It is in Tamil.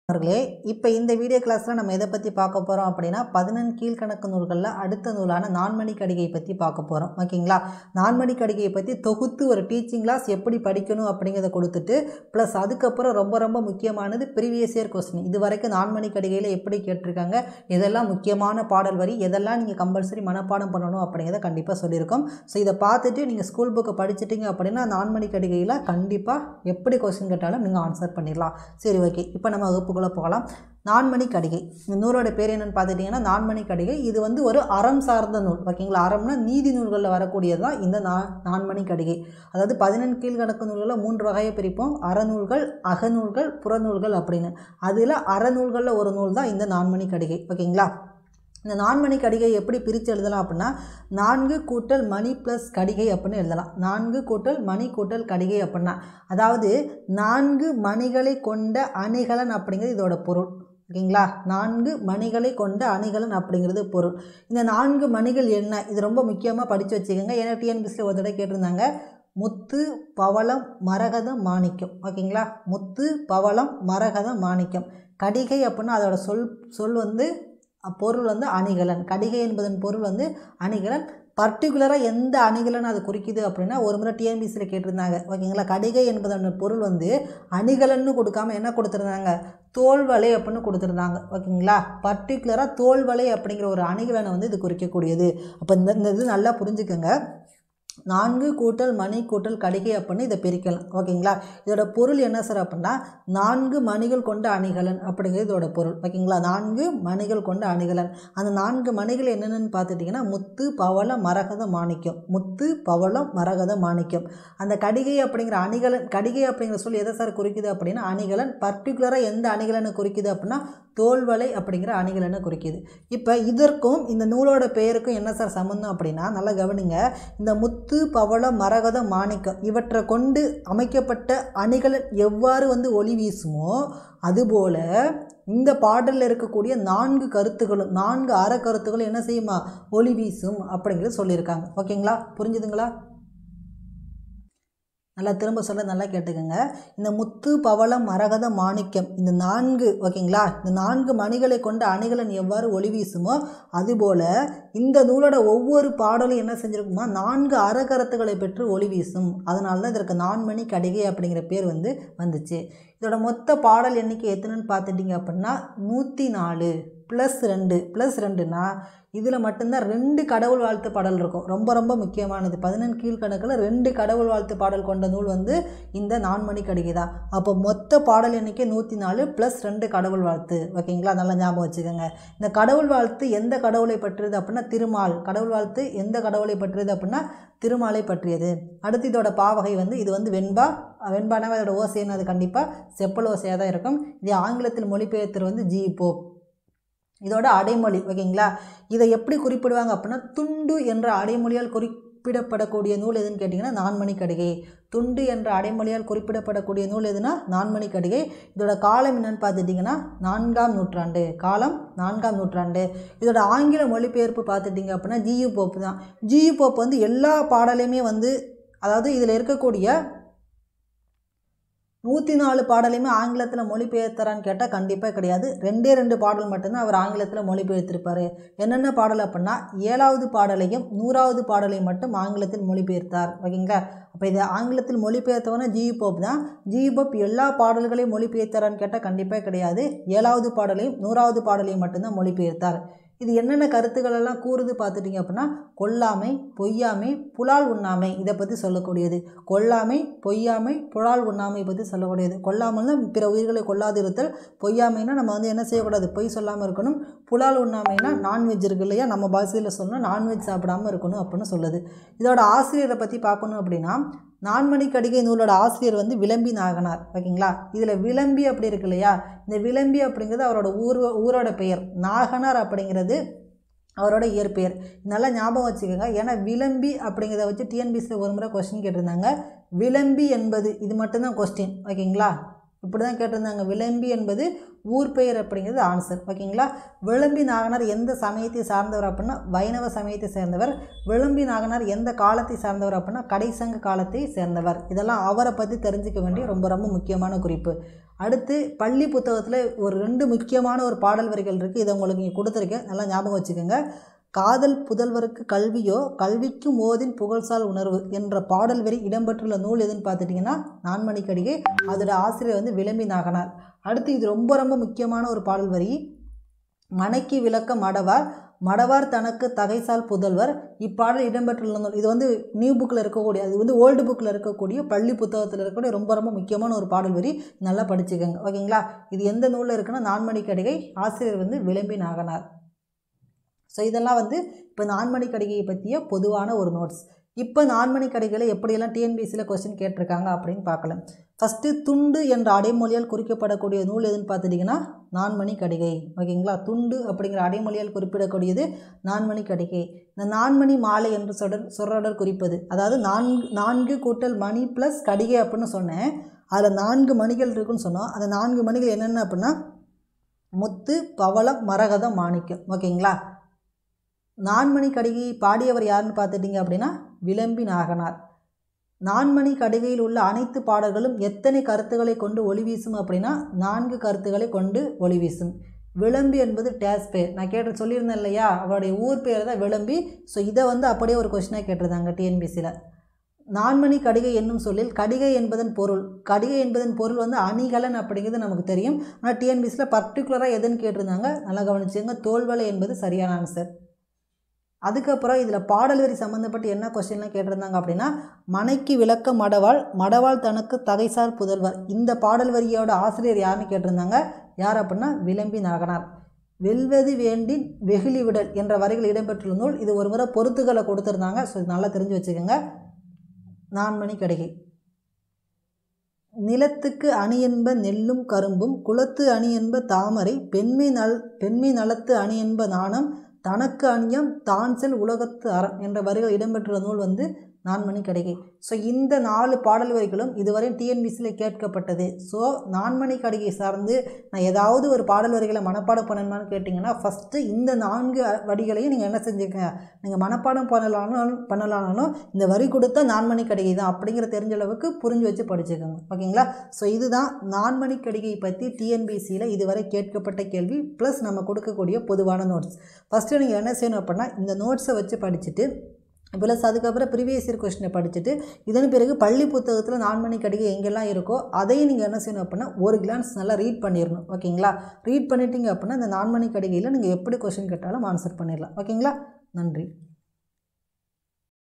அவர்களே இப்போ இந்த வீடியோ கிளாஸில் நம்ம எதை பற்றி பார்க்க போகிறோம் அப்படின்னா 11 கீழ்கணக்கு நூல்களில் அடுத்த நூலான நான்மணி கடிகை பற்றி பார்க்க போகிறோம். ஓகேங்களா? நான்மணி கடிகையை பற்றி தொகுத்து ஒரு டீச்சிங் கிளாஸ் எப்படி படிக்கணும் அப்படிங்கிறத கொடுத்துட்டு ப்ளஸ் அதுக்கப்புறம் ரொம்ப முக்கியமானது ப்ரீவியஸ் இயர் கொஸ்டின் இது வரைக்கும் நான்மணி கடிகையில் எப்படி கேட்டிருக்காங்க, எதெல்லாம் முக்கியமான பாடல் வரி, எதெல்லாம் நீங்கள் கம்பல்சரி மனப்பாடம் பண்ணணும் அப்படிங்கிறத கண்டிப்பாக சொல்லியிருக்கோம். ஸோ இதை பார்த்துட்டு நீங்கள் ஸ்கூல் புக்கை படிச்சிட்டிங்க அப்படின்னா நான்மணி கடிகையில் கண்டிப்பாக எப்படி கொஸ்டின் கேட்டாலும் நீங்கள் ஆன்சர் பண்ணிடலாம். சரி, ஓகே. இப்போ நம்ம வகுப்புக்குள்ளே போகலாம். நான்மணி கடிகை இந்த நூலோட பேர் என்னன்னு பார்த்துட்டிங்கன்னா நான்மணி கடிகை. இது வந்து ஒரு அறம் சார்ந்த நூல். ஓகேங்களா? அறம்னா நீதி நூல்களில் வரக்கூடியது தான் இந்த நான்மணி கடிகை. அதாவது 11 கீழ்கணக்கு நூல்களில் 3 வகையை பிரிப்போம். அறநூல்கள், அகநூல்கள், புறநூல்கள் அப்படின்னு. அதில் அறநூல்களில் ஒரு நூல் தான் இந்த நான்மணி கடிகை. ஓகேங்களா? இந்த நான்மணி கடிகை எப்படி பிரித்து எழுதலாம் அப்படின்னா 4 கூட்டல் மணி ப்ளஸ் கடிகை அப்படின்னு எழுதலாம். 4 கூட்டல் மணி கூட்டல் கடிகை அப்படின்னா அதாவது 4 மணிகளை கொண்ட அணிகலன் அப்படிங்கிறது இதோட பொருள். ஓகேங்களா? 4 மணிகளை கொண்ட அணிகலன் அப்படிங்கிறது பொருள். இந்த 4 மணிகள் என்ன, இது ரொம்ப முக்கியமாக படித்து வச்சுக்கோங்க. ஏன்னா டிஎன்பிஎஸ்சியில் ஒரு தடவை கேட்டிருந்தாங்க. முத்து, பவளம், மரகதம், மாணிக்கம். ஓகேங்களா? முத்து, பவளம், மரகதம், மாணிக்கம். கடிகை அப்படின்னா அதோட சொல் வந்து பொருள் வந்து அணிகலன். கடிகை என்பதன் பொருள் வந்து அணிகலன். பர்டிகுலராக எந்த அணிகலன் அது குறிக்குது அப்படின்னா ஒரு முறை டிஎன்பிஎஸ்சியில் கேட்டிருந்தாங்க. ஓகேங்களா? கடிகை என்பதன் பொருள் வந்து அணிகலன்னு கொடுக்காம என்ன கொடுத்துருந்தாங்க, தோல்வளை அப்படின்னு கொடுத்துருந்தாங்க. ஓகேங்களா? பர்டிகுலராக தோல்வளை அப்படிங்கிற ஒரு அணிகலனை வந்து இது குறிக்கக்கூடியது. அப்போ இந்த இது நல்லா புரிஞ்சுக்கோங்க. 4 கூட்டல் மணி கூட்டல் கடிகை அப்படின்னு இதை பிரிக்கலாம். ஓகேங்களா? இதோட பொருள் என்ன சார் அப்படின்னா 4 மணிகள் கொண்ட அணிகலன் அப்படிங்கிறது இதோட பொருள். ஓகேங்களா? 4 மணிகள் கொண்ட அணிகலன். அந்த 4 மணிகள் என்னென்னு பார்த்துட்டிங்கன்னா முத்து, பவளம், மரகதம், மாணிக்கம். முத்து, பவளம், மரகதம், மாணிக்கம். அந்த கடிகை அப்படிங்கிற அணிகலன், கடிகை அப்படிங்கிற சொல் எதை சார் குறிக்குது அப்படின்னா அணிகலன். பர்டிகுலராக எந்த அணிகலனை குறிக்குது அப்படின்னா தோல்வளை அப்படிங்கிற அணிகலனை குறிக்குது. இப்போ இதற்கும் இந்த நூலோட பெயருக்கும் என்ன சார் சம்மந்தம் அப்படின்னா நல்லா கவனிங்க. இந்த முத்து, பவளம், மரகதம், மாணிக்கம் இவற்றை கொண்டு அமைக்கப்பட்ட அணிகலன் எவ்வாறு வந்து ஒளி வீசுமோ அதுபோல் இந்த பாடலில் இருக்கக்கூடிய 4 கருத்துகளும் 4 அற கருத்துகளும் என்ன செய்யுமா, ஒளி வீசும் அப்படிங்கிறது சொல்லியிருக்காங்க. ஓகேங்களா? புரிஞ்சுதுங்களா? நல்லா திரும்ப சொல்ல நல்லா கேட்டுக்கோங்க. இந்த முத்து, பவளம், மரகதம், மாணிக்கம் இந்த 4 ஓகேங்களா, இந்த 4 மணிகளை கொண்ட அணிகலன் எவ்வாறு ஒளி வீசுமோ அதுபோல் இந்த நூலோட ஒவ்வொரு பாடலும் என்ன செஞ்சுருக்குமா 4 அறக்கருத்துக்களை பெற்று ஒளி வீசும். அதனால தான் இதற்கு நான்மணி கடிகை அப்படிங்கிற பேர் வந்து வந்துச்சு. இதோட மொத்த பாடல் எண்ணிக்கை எத்தனைன்னு பார்த்துட்டிங்க அப்படின்னா 104 ப்ளஸ் 2 ப்ளஸ் 2னா இதில் மட்டும்தான் 2 கடவுள் வாழ்த்து பாடல் இருக்கும். ரொம்ப முக்கியமானது. 11 கீழ்கணக்கில் 2 கடவுள் வாழ்த்து பாடல் கொண்ட நூல் வந்து இந்த நான்மணி கடிகை தான். அப்போ மொத்த பாடல் எண்ணிக்கை 104 ப்ளஸ் 2 கடவுள் வாழ்த்து. ஓகேங்களா? நல்லா ஞாபகம் வச்சுக்கோங்க. இந்த கடவுள் வாழ்த்து எந்த கடவுளை பற்றியது அப்படின்னா திருமால். கடவுள் வாழ்த்து எந்த கடவுளை பற்றியது அப்படின்னா திருமாலை பற்றியது. அடுத்து இதோட பாவகை வந்து இது வந்து வெண்பா. வெண்பானாவே அதோட ஓசை என்னது கண்டிப்பாக செப்பல் ஓசையாக தான் இருக்கும். இது ஆங்கிலத்தில் மொழிபெயர்த்தர் வந்து ஜி போப். இதோட அடைமொழி. ஓகேங்களா? இதை எப்படி குறிப்பிடுவாங்க அப்படின்னா துண்டு என்ற அடைமொழியால் குறிப்பிடப்படக்கூடிய நூல் எதுன்னு கேட்டிங்கன்னா நான்மணி கடிகை. துண்டு என்ற அடைமொழியால் குறிப்பிடப்படக்கூடிய நூல் எதுனா நான்மணி கடிகை. இதோட காலம் என்னன்னு பார்த்துட்டிங்கன்னா 4ஆம் நூற்றாண்டு. காலம் 4ஆம் நூற்றாண்டு. இதோட ஆங்கில மொழிபெயர்ப்பு பார்த்துட்டிங்க அப்படின்னா ஜியு போப் தான். ஜியு போப் வந்து எல்லா பாடலையுமே வந்து அதாவது இதில் இருக்கக்கூடிய 104 பாடலையுமே ஆங்கிலத்தில் மொழிபெயர்த்தரான்னு கேட்டால் கண்டிப்பாக கிடையாது. 2 பாடல் மட்டும்தான் அவர் ஆங்கிலத்தில் மொழிபெயர்த்திருப்பார். என்னென்ன பாடல் அப்படின்னா 7வது பாடலையும் 100வது பாடலையும் மட்டும் ஆங்கிலத்தில் மொழிபெயர்த்தார். ஓகேங்களா? அப்போ இதை ஆங்கிலத்தில் மொழிபெயர்த்தவனா ஜியு போப் தான். ஜியு போப் எல்லா பாடல்களையும் மொழிபெயர்த்தாரான்னு கேட்டால் கண்டிப்பாக கிடையாது. 7வது பாடலையும் 100வது பாடலையும் மட்டும்தான் மொழிபெயர்த்தார். இது என்னென்ன கருத்துக்களெல்லாம் கூறுது பார்த்துட்டிங்க அப்படின்னா கொல்லாமை, பொய்யாமை, புலால் உண்ணாமை இதை பற்றி சொல்லக்கூடியது. கொல்லாமை, பொய்யாமை, புலால் உண்ணாமை பற்றி சொல்லக்கூடியது. கொல்லாமல்னா பிற உயிர்களை கொல்லாது இருத்தல். பொய்யாமைனா நம்ம வந்து என்ன செய்யக்கூடாது, பொய் சொல்லாமல் இருக்கணும். புலால் உண்ணாமைனா நான்வெஜ் இருக்கு இல்லையா, நம்ம பாஷையில் சொல்லணும் நான்வெஜ் சாப்பிடாமல் இருக்கணும் அப்படின்னு சொல்லுது. இதோட ஆசிரியரை பற்றி பார்க்கணும் அப்படின்னா நான்மணி கடிகை நூலோட ஆசிரியர் வந்து விளம்பி நாகனார். ஓகேங்களா? இதில் விளம்பி அப்படி இருக்கு இல்லையா, இந்த விளம்பி அப்படிங்கிறது அவரோட ஊரோட பெயர். நாகனார் அப்படிங்கிறது அவரோட இயற்பெயர். நல்லா ஞாபகம் வச்சுக்கோங்க. ஏன்னா விளம்பி அப்படிங்கிறத வச்சு டிஎன்பிஎஸ்சியில் ஒரு முறை கொஸ்டின் கேட்டிருந்தாங்க. விளம்பி என்பது இது மட்டும்தான் கொஸ்டின். ஓகேங்களா? இப்படி தான் கேட்டிருந்தாங்க. விளம்பி என்பது ஊர் பெயர் அப்படிங்கிறது ஆன்சர். ஓகேங்களா. விளம்பி நாகனார் எந்த சமயத்தை சார்ந்தவர் அப்படின்னா வைணவ சமயத்தை சேர்ந்தவர். விளம்பி நாகனார் எந்த காலத்தை சார்ந்தவர் அப்படின்னா கடைசங்க காலத்தை சேர்ந்தவர். இதெல்லாம் அவரை பற்றி தெரிஞ்சுக்க வேண்டிய ரொம்ப ரொம்ப முக்கியமான குறிப்பு. அடுத்து பள்ளி புத்தகத்தில் ஒரு 2 முக்கியமான ஒரு பாடல் வரிகள் இருக்குது. இதை உங்களுக்கு இங்கே கொடுத்துருக்கேன், நல்லா ஞாபகம் வச்சுக்கோங்க. காதல் புதல்வருக்கு கல்வியோ கல்விக்கும் ஓதின் புகழ்சால் உணர்வு என்ற பாடல் வரி இடம்பெற்றுள்ள நூல் எதுன்னு பார்த்துட்டிங்கன்னா நான்மணிக்கடிகை. அதோட ஆசிரியர் வந்து விளம்பி நாகனார். அடுத்து இது ரொம்ப ரொம்ப முக்கியமான ஒரு பாடல் வரி. மனைக்கு விளக்க மடவார், மடவார் தனக்கு தகைசால் புதல்வர். இப்பாடல் இடம்பெற்றுள்ள நூல் இது வந்து நியூ புக்கில் இருக்கக்கூடிய, அது வந்து ஓல்டு புக்கில் இருக்கக்கூடிய பள்ளி புத்தகத்தில் இருக்கக்கூடிய ரொம்ப ரொம்ப முக்கியமான ஒரு பாடல் வரி. நல்லா படிச்சுக்கோங்க. ஓகேங்களா. இது எந்த நூலில் இருக்குன்னா நான்மணிக்கடிகை. ஆசிரியர் வந்து விளம்பி நாகனார். ஸோ இதெல்லாம் வந்து இப்போ நான்மணிக்கடிகையை பற்றிய பொதுவான ஒரு நோட்ஸ். இப்போ நான்மணிக்கடிகையில் எப்படியெல்லாம் டிஎன்பிஎஸ்சியில் கொஸ்டின் கேட்டிருக்காங்க அப்படின்னு பார்க்கலாம். ஃபஸ்ட்டு துண்டு என்ற அடைமொழியால் குறிக்கப்படக்கூடிய நூல் எதுன்னு பார்த்துட்டிங்கன்னா நான்மணிக்கடிகை. ஓகேங்களா. துண்டு அப்படிங்கிற அடைமொழியால் குறிப்பிடக்கூடியது நான்மணிக்கடிகை. இந்த நான்மணி மாலை என்று சொற்றொடர் குறிப்பது, அதாவது 4 கூட்டல் மணி ப்ளஸ் கடிகை அப்படின்னு சொன்னேன். அதில் 4 மணிகள் இருக்குன்னு சொன்னோம். அந்த 4 மணிகள் என்னென்ன அப்படின்னா முத்து, பவளம், மரகதம், மாணிக்கம். ஓகேங்களா. நான்மணிக்கடிகையை பாடியவர் யாருன்னு பார்த்துட்டிங்க அப்படின்னா விளம்பி நாகனார். நான்மணிக்கடிகையில் உள்ள அனைத்து பாடல்களும் எத்தனை கருத்துக்களை கொண்டு ஒளி வீசும் அப்படின்னா 4 கருத்துக்களை கொண்டு ஒளி வீசும். விளம்பி என்பது டேஸ் பேர். நான் சொல்லியிருந்தேன் இல்லையா, அவருடைய ஊர் பேர் தான் விளம்பி. ஸோ இதை வந்து அப்படியே ஒரு கொஸ்டினாக கேட்டிருந்தாங்க டிஎன்பிஎஸ்சியில். நான்மணிக்கடிகை என்னும் சொல்லில் கடிகை என்பதன் பொருள், கடிகை என்பதன் பொருள் வந்து அணிகலன் அப்படிங்கிறது நமக்கு தெரியும். ஆனால் டிஎன்பிஎஸ்சியில் பர்டிகுலராக எதுன்னு கேட்டிருந்தாங்க, நல்லா கவனிச்சுங்க. தோல்வலை என்பது சரியான ஆன்சர். அதுக்கப்புறம் இதில் பாடல் வரி சம்மந்தப்பட்டு என்ன கொஸ்டின்லாம் கேட்டிருந்தாங்க அப்படின்னா மனைக்கு விளக்க மடவாள், மடவாள் தனக்கு தகைசால் புதல்வர். இந்த பாடல் வரியோட ஆசிரியர் யாருன்னு கேட்டிருந்தாங்க. யார் அப்படின்னா விளம்பி நாகனார். வெல்வது வேண்டின் வெகுளி விடல் என்ற வரிகள் இடம்பெற்றுள்ள நூல். இது ஒரு முறை பொறுத்துக்களை கொடுத்துருந்தாங்க. ஸோ இது நல்லா தெரிஞ்சு வச்சுக்கோங்க. நான்மணிக்கடிகை. நிலத்துக்கு அணி என்ப நெல்லும் கரும்பும், குலத்து அணி என்ப தாமரை, பெண்மை நலத்து அணி என்ப நாணம், தனக்கு அணியம் தான் செல் உலகத்து அறம் என்ற வரிகள் இடம்பெற்றுள்ள நூல் வந்து நான்மணிக்கடிகை. ஸோ இந்த 4 பாடல் வரிகளும் இதுவரை டிஎன்பிஎஸ்சியில் கேட்கப்பட்டது. ஸோ நான்மணிக்கடிகை சார்ந்து நான் ஏதாவது ஒரு பாடல் வரிகளை மனப்பாடம் பண்ணணுமான்னு கேட்டிங்கன்னா ஃபஸ்ட்டு இந்த 4 வரிகளையும் நீங்கள் என்ன செஞ்சுக்கங்க, நீங்கள் மனப்பாடம் பண்ணலானாலும் இந்த வரி கொடுத்தா நான்மணிக்கடிகை தான் அப்படிங்கிற தெரிஞ்ச அளவுக்கு புரிஞ்சு வச்சு படிச்சுக்கோங்க. ஓகேங்களா. ஸோ இதுதான் நான்மணிக்கடிகை பற்றி டிஎன்பிஎஸ்சியில் இதுவரை கேட்கப்பட்ட கேள்வி ப்ளஸ் நம்ம கொடுக்கக்கூடிய பொதுவான நோட்ஸ். ஃபஸ்ட்டு நீங்கள் என்ன செய்யணும் அப்படின்னா இந்த நோட்ஸை வச்சு படிச்சுட்டு ப்ளஸ் அதுக்கப்புறம் ப்ரீவியஸ் இயர் கொஸ்டினை படிச்சுட்டு இதன் பிறகு பள்ளி புத்தகத்தில் நான்மணிக்கடிகை எங்கெல்லாம் இருக்கோ அதையும் நீங்கள் என்ன செய்யணும் அப்படின்னா ஒரு கிளான்ஸ் நல்லா ரீட் பண்ணிடணும். ஓகேங்களா. ரீட் பண்ணிட்டீங்க அப்படின்னா இந்த நான்மணிக்கடிகையில் நீங்கள் எப்படி கொஸ்டின் கேட்டாலும் ஆன்சர் பண்ணிடலாம். ஓகேங்களா. நன்றி.